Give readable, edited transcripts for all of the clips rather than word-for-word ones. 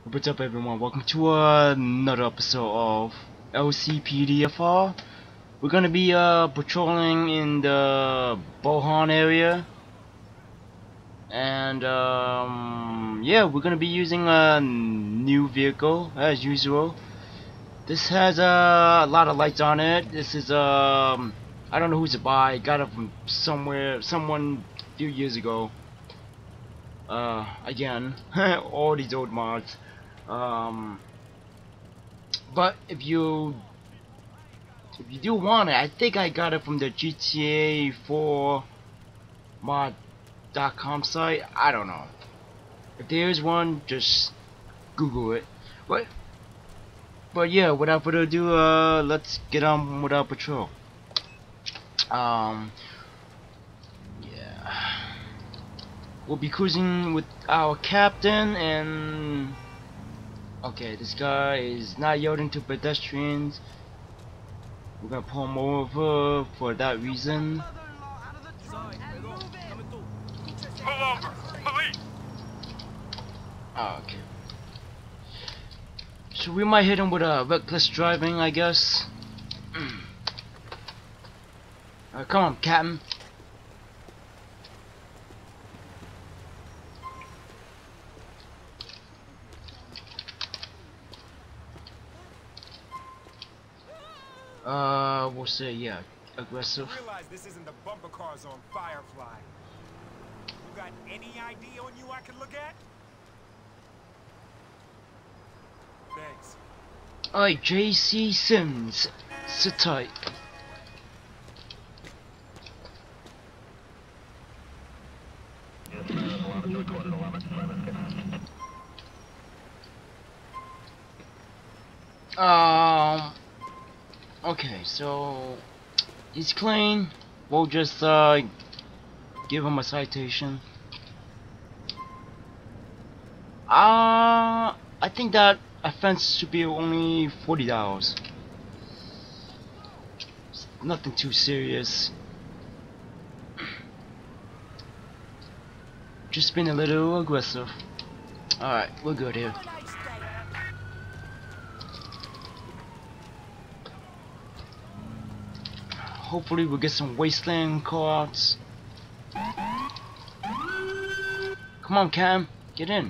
What's up everyone, welcome to another episode of LCPDFR. We're gonna be patrolling in the Bohan area. And yeah, we're gonna be using a new vehicle as usual. This has a lot of lights on it. This is I don't know who's to buy. Got it from someone a few years ago. Again, all these old mods. Um, but if you do want it, I think I got it from the GTA 4 mod.com site. I don't know. If there is one, just Google it. But yeah, without further ado, let's get on with our patrol. Yeah, we'll be cruising with our captain and. Okay, this guy is not yielding to pedestrians. We're gonna pull him over for that reason. Pull over! Police! Oh, okay. So we might hit him with a reckless driving, I guess. Come on, Captain. We'll say yeah, aggressive. Realize this isn't the bumper cars on Firefly. You got any ID on you I can look at? Thanks. Alright, JC Sims, sit tight. Okay, so he's clean. We'll just give him a citation. I think that offense should be only $40. It's nothing too serious. Just been a little aggressive. Alright, we're good here. Hopefully we'll get some wasteland cards. Come on, Cam, get in.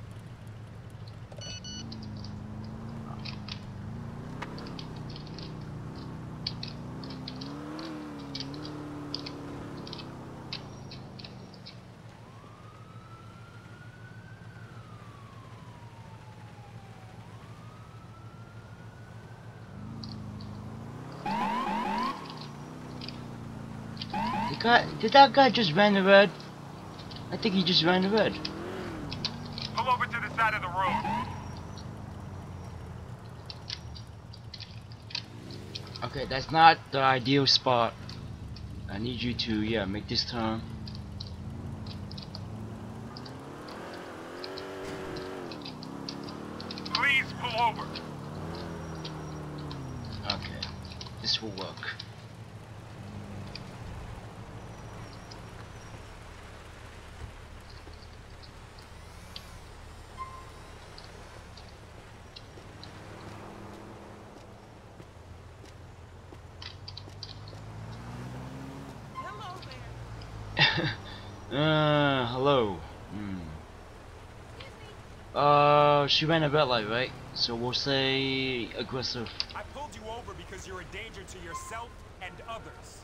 Did that guy just ran the red? I think he just ran the red. Pull over to the side of the road. Okay, that's not the ideal spot. I need you to, yeah, make this turn. Please pull over. Okay, this will work. Hello. She ran a red light, right? So we'll say aggressive. I pulled you over because you're a danger to yourself and others.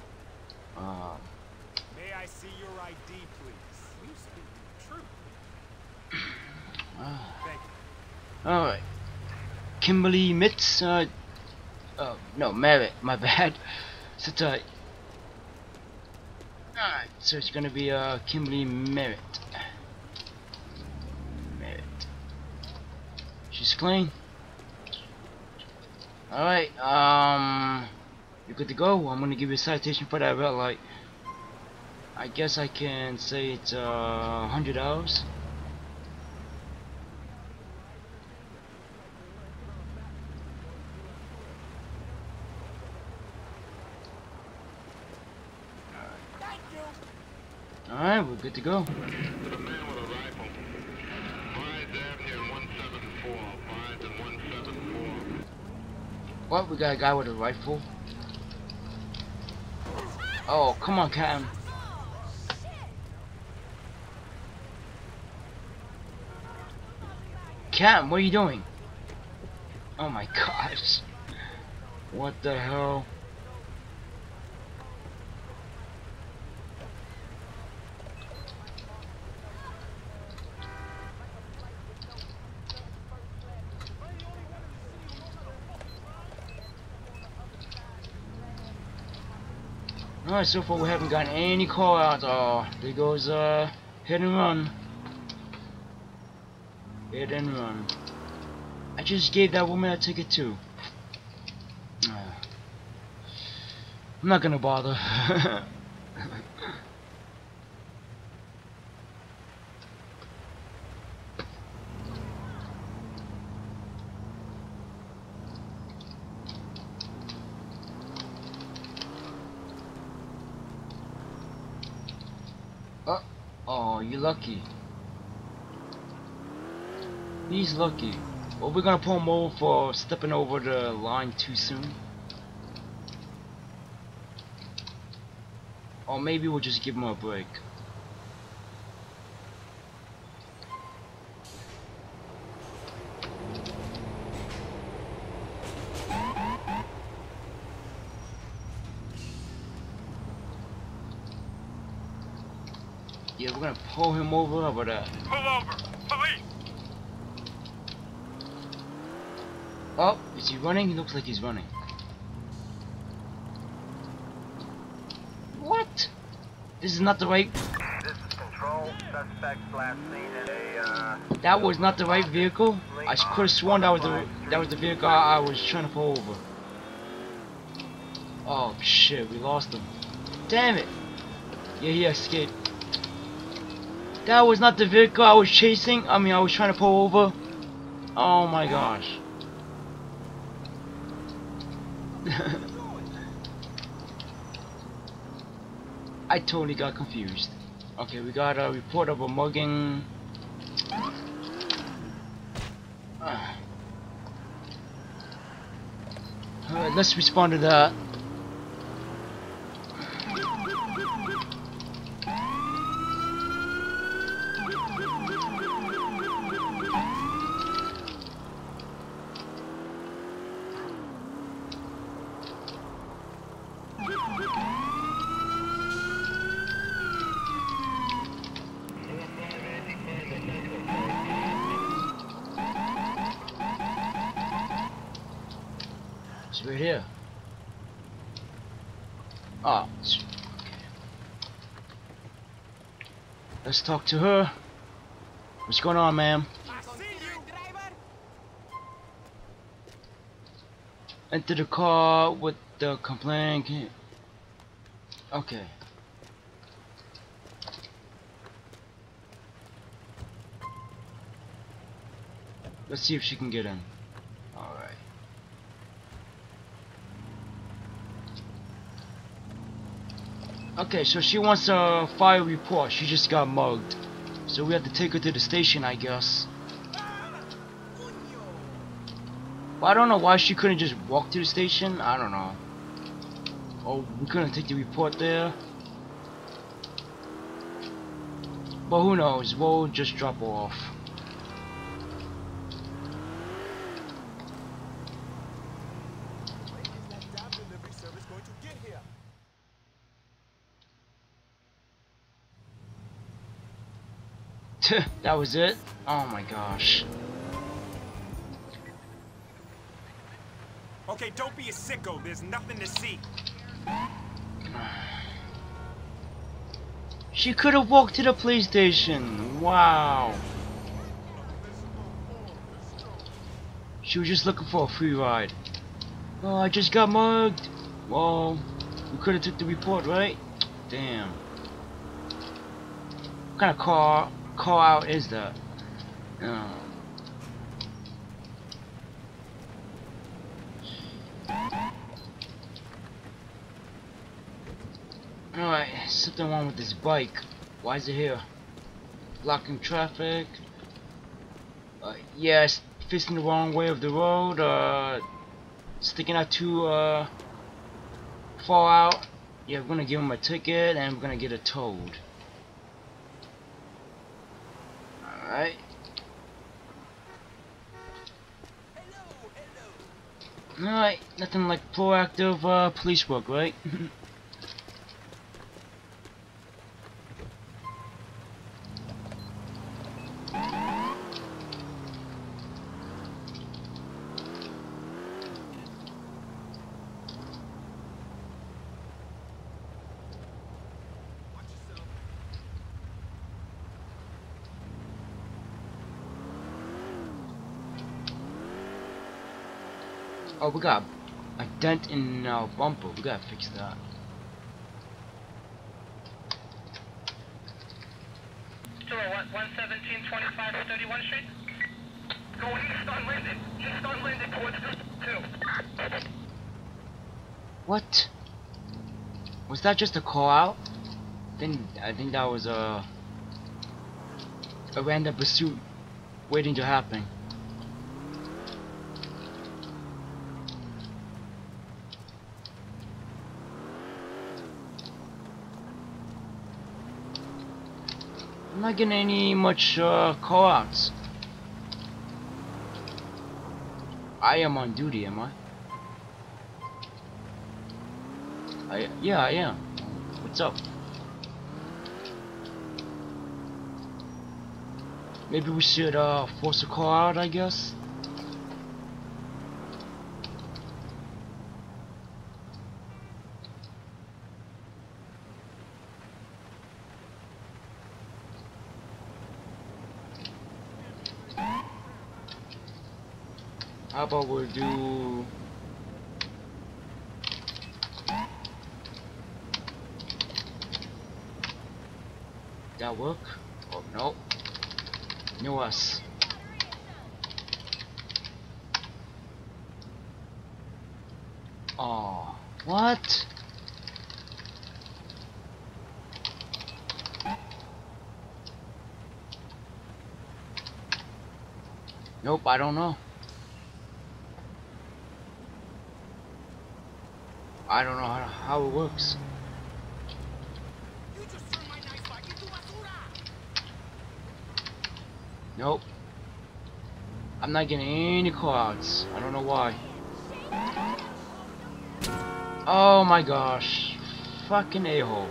May I see your ID, please? You speak the truth. Thank you. Alright. Kimberly Mitz, oh, no, Merritt, my bad. Sit tight. Alright, so it's gonna be, Kimberly Merritt. Merritt. She's clean. Alright, you're good to go. I'm gonna give you a citation for that red light. I guess I can say it's, $100. Alright, we're good to go. To the man with a rifle. Rise Avenue 17 What? We got a guy with a rifle? Oh, come on, Cam. Cam, what are you doing? Oh my gosh. What the hell? Alright, so far we haven't gotten any call outs. Oh, there goes hit and run. Hit and run. I just gave that woman a ticket too. I'm not gonna bother. Oh, you're lucky. He's lucky. Well, we're gonna pull him over for stepping over the line too soon. Or maybe we'll just give him a break. Yeah, we're gonna pull him over, but Pull over! Police! oh, is he running? He looks like he's running. What? This is not the right. This is Control. Suspects last seen in a, That was not the right vehicle. I could have sworn that was the vehicle I was trying to pull over. Oh shit, we lost him. Damn it. Yeah, he escaped. That was not the vehicle I was chasing. I mean, I was trying to pull over. Oh my gosh. I totally got confused. Okay, we got a report of a mugging. Alright, let's respond to that. It's right here. Oh, okay. Let's talk to her. What's going on, ma'am? I see you! Driver! Enter the car with the complaint. Okay. Let's see if she can get in. Alright. Okay, so she wants a fire report. She just got mugged. So we have to take her to the station, I guess. But I don't know why she couldn't just walk to the station. I don't know. Oh, we couldn't take the report there. But who knows? We'll just drop her off. When is that damn delivery service going to get here? That was it? Oh my gosh. Okay, don't be a sicko. There's nothing to see. She could have walked to the police station. Wow. She was just looking for a free ride. Oh, I just got mugged. Well, we could have took the report, right? Damn. What kind of call out is that? Alright, something wrong with this bike. Why is it here? Blocking traffic. Yeah, it's facing the wrong way of the road. sticking out too far out, yeah, we're gonna give him a ticket and we're gonna get it towed. Alright. Alright, nothing like proactive police work, right? Oh, we got a dent in our bumper. We gotta fix that. Store 11725 31 Street. Go east on Linden. East on Linden towards 2. What? Was that just a call out? I think that was a random pursuit waiting to happen. I'm not getting any much call outs. I am on duty, am I? Yeah, I am. What's up? Maybe we should force a call out, I guess. How about we do that work? Oh no. No us. Oh, what? Nope, I don't know. I don't know how it works. Nope. I'm not getting any calls. I don't know why. Oh my gosh. Fucking a-hole.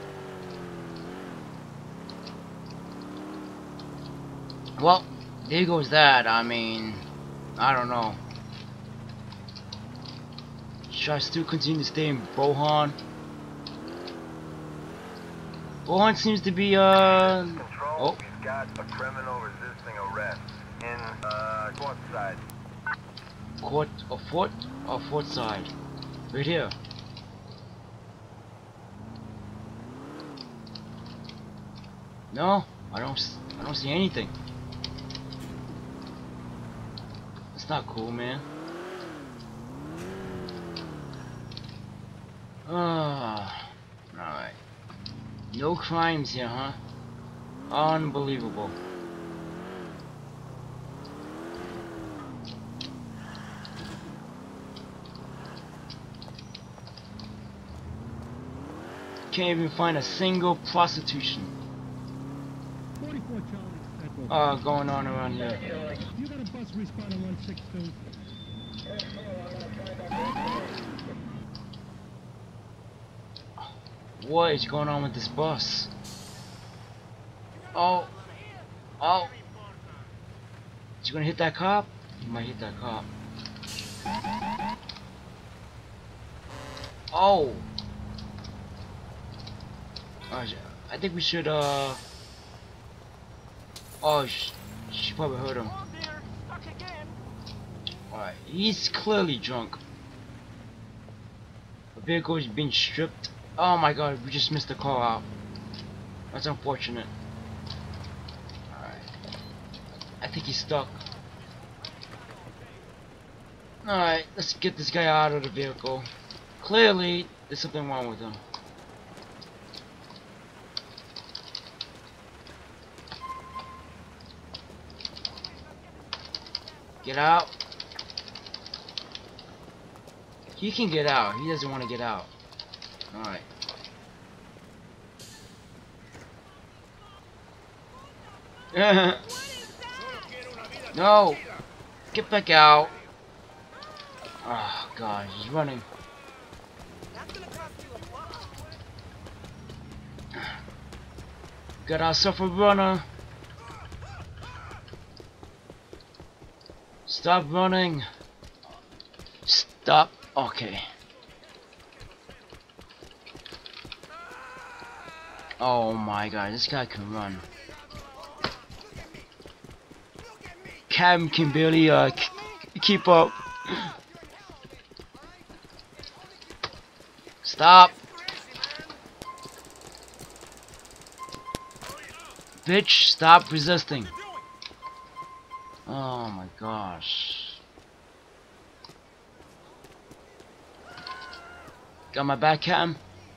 Well, there goes that. I mean, I don't know. Should I still continue to stay in Bohan? Bohan seems to be Control, oh. we've got a criminal resisting arrest in court side. Court or fort side. Right here. No, I don't see anything. It's not cool, man. Alright. No crimes here, huh? Unbelievable. Can't even find a single prostitution. 44 Charlie. Going on around here. You got a bus respond on 162. What is going on with this bus? Oh. Oh. Is he gonna hit that cop? He might hit that cop. Oh. I think we should, oh, she probably heard him. Alright, he's clearly drunk. The vehicle is being stripped. Oh my god, we just missed the call out. That's unfortunate. Alright. I think he's stuck. Alright, let's get this guy out of the vehicle. Clearly, there's something wrong with him. Get out. He can get out. He doesn't want to get out. Alright. No! Get back out! Oh god, he's running. Got ourselves a runner. Stop running. Stop. Okay. Oh my god, this guy can run. Cam can barely keep up. Stop. Bitch, stop resisting. Oh my gosh. Got my back, Cam?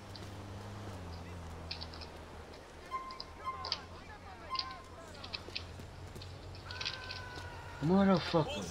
Motherfucker.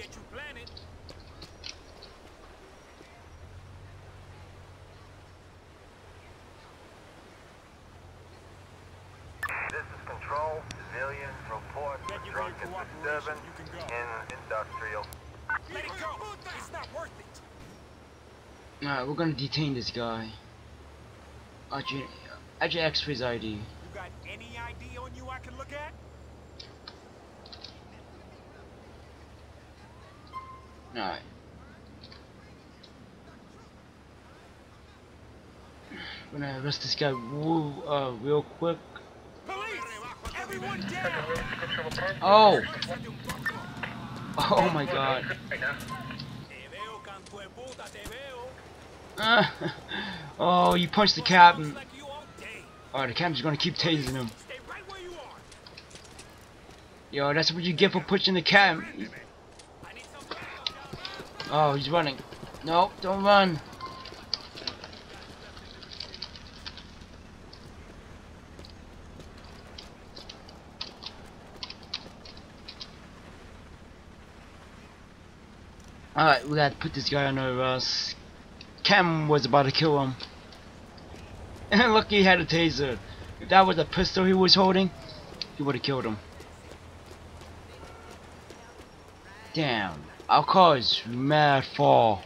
This is Control. Civilian report for drunken disturbance in industrial. Let it go. It's not worth it. Alright, we're gonna detain this guy. Actually, X-Ray's ID. You got any ID on you I can look at? Alright. We're gonna arrest this guy real quick. Police! Everyone down! Oh! Oh my god. Oh, you punched the captain. Oh, the captain's gonna keep tasing him. Yo, that's what you get for pushing the captain. Oh, he's running. No, don't run. Alright, we gotta put this guy under arrest. Cam was about to kill him. And look, he had a taser. If that was a pistol he was holding, he would have killed him. Damn, our car is mad fall.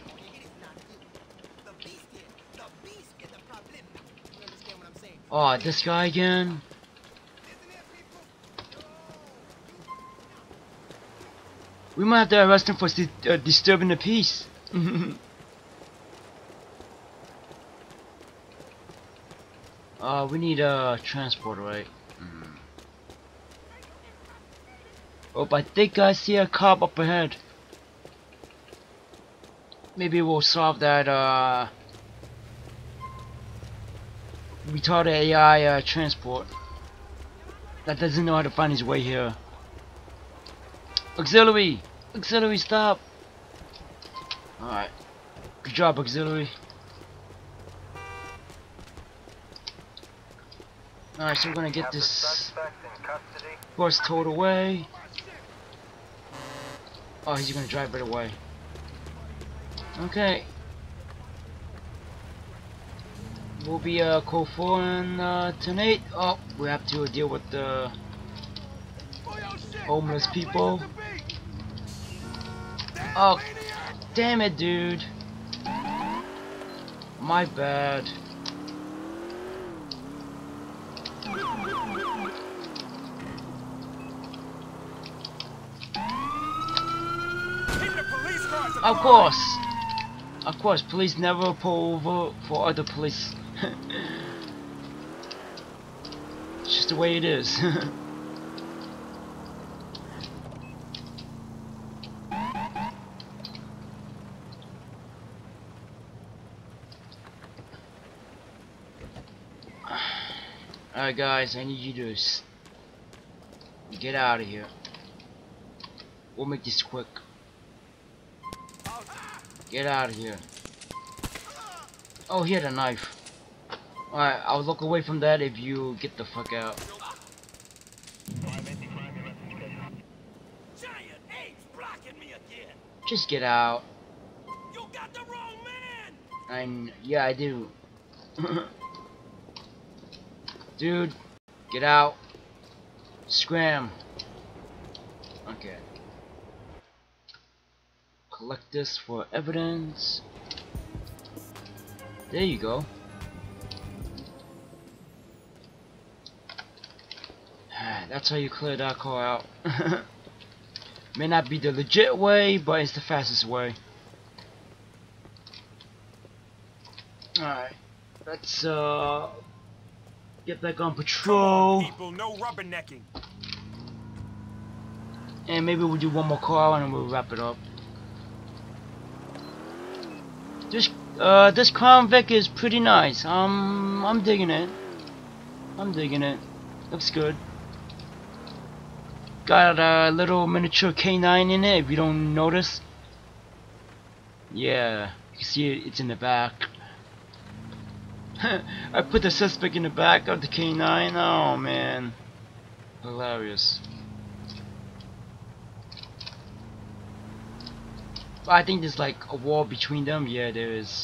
Oh, this guy again? We might have to arrest him for disturbing the peace. We need a transport, right? Oh, I think I see a cop up ahead. Maybe we'll solve that retarded AI transport that doesn't know how to find his way here. Auxiliary! Auxiliary, stop! Alright. Good job, auxiliary. Alright, so we're gonna get this horse towed away. Oh, he's gonna drive right away. Okay. We'll be code 4 and 10-8. Oh, we have to deal with the homeless people. Oh, damn it, dude. My bad. Of course, police never pull over for other police. It's just the way it is. Alright guys, I need you to get out of here. We'll make this quick. Get out of here. Oh, he had a knife. Alright, I'll look away from that if you get the fuck out. Giant apes blocking me again. Just get out. You got the wrong man. And yeah, I do. Dude, get out. Scram. Okay. Collect this for evidence. There you go. That's how you clear that car out. May not be the legit way, but it's the fastest way. Alright. Let's get back on patrol. People, no rubbernecking. And maybe we'll do one more car and then we'll wrap it up. This Crown Vic is pretty nice. I'm digging it. I'm digging it. Looks good. Got a little miniature K9 in it. If you don't notice, yeah, you can see it. It's in the back. I put the suspect in the back of the K9. Oh man, hilarious. I think there's like a wall between them. Yeah, there is.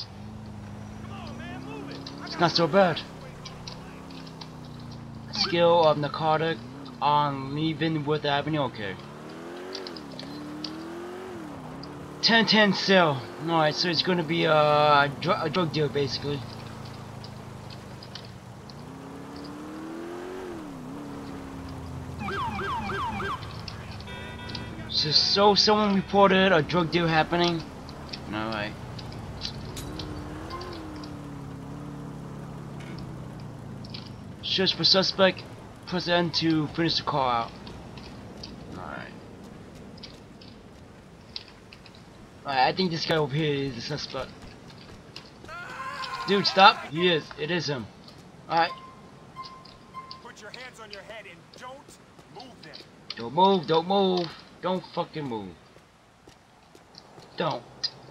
It's not so bad. Skill of narcotic on Leavenworth Avenue. Okay. 10-10 sale. Alright, so it's gonna be a drug deal basically. So someone reported a drug deal happening. Alright. Search for suspect. Press N to finish the car out. Alright. Alright, I think this guy over here is the suspect. Dude, stop. He is. It is him. Alright. Put your hands on your head and don't move them. Don't move. Don't move. Don't fucking move. Don't.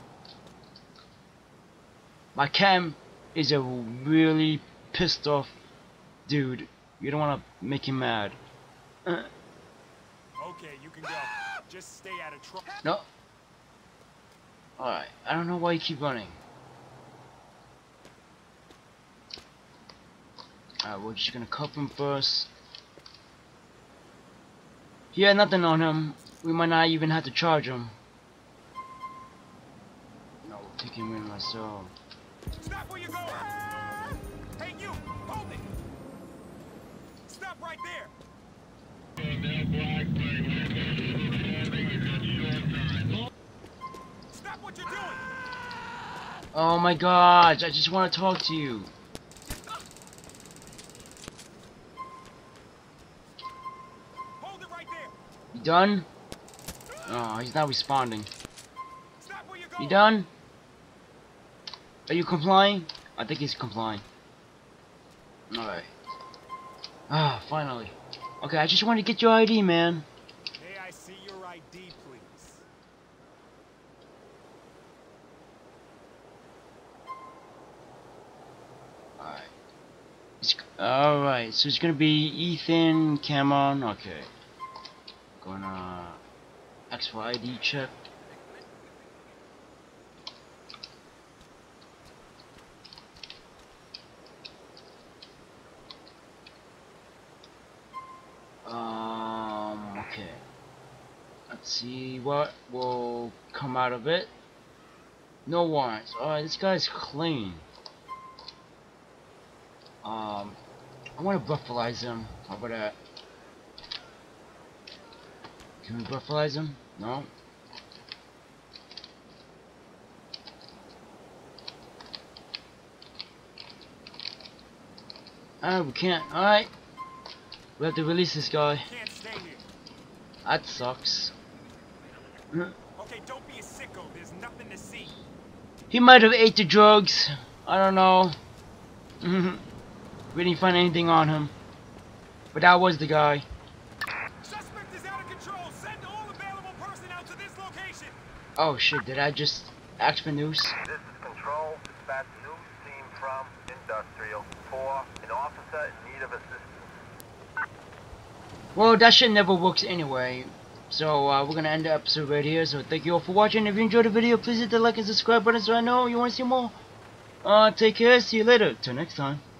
My cam is a really pissed off dude. You don't want to make him mad. Okay, you can go. Just stay out of trouble. No. Alright, I don't know why you keep running. Alright, we're just gonna cuff him first. He had nothing on him. We might not even have to charge him. No, we'll take him in myself. Stop where you're going! Hey, you! Hold it! Stop right there! Stop what you're doing! Oh my gosh, I just want to talk to you. Hold it right there! You done? Oh, he's not responding. Stop where you're going! You done? Are you complying? I think he's complying. Alright. Ah, finally. Okay, I just want to get your ID, man. May I see your ID, please? Alright. Alright, so it's gonna be Ethan Cameron. Okay. Gonna ask for ID check. Okay. Let's see what will come out of it. No warrants. Alright, this guy's clean. I want to breathalyze him. How about that? Can we breathalyze him? No? We can't. Alright. We have to release this guy. Can't stay here. That sucks. Okay, don't be a sicko. There's nothing to see. He might have ate the drugs. I don't know. We didn't find anything on him. But that was the guy. Suspect is out of control. Send all available personnel to this location. Oh shit, did I just ask for news? This is Control. Dispatch news team from Industrial for an officer in need of assistance. Well, that shit never works anyway. So we're gonna end the episode right here. So thank you all for watching. If you enjoyed the video, please hit the like and subscribe button so I know you want to see more. Take care. See you later. Till next time.